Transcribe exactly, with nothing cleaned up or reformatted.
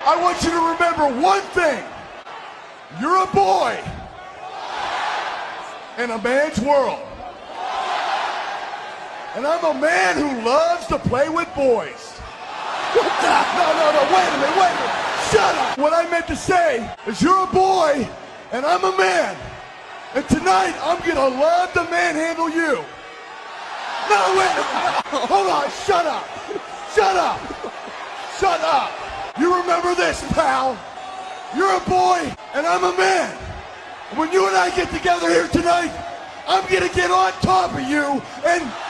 I want you to remember one thing. You're a boy in a man's world. And I'm a man who loves to play with boys. What the? No, no, no, wait a minute, wait a minute. Shut up. What I meant to say is you're a boy and I'm a man. And tonight I'm gonna love to manhandle you. No, wait a minute. Hold on, shut up. Shut up. Shut up. You remember this, pal. You're a boy and I'm a man. When you and I get together here tonight, I'm gonna get on top of you and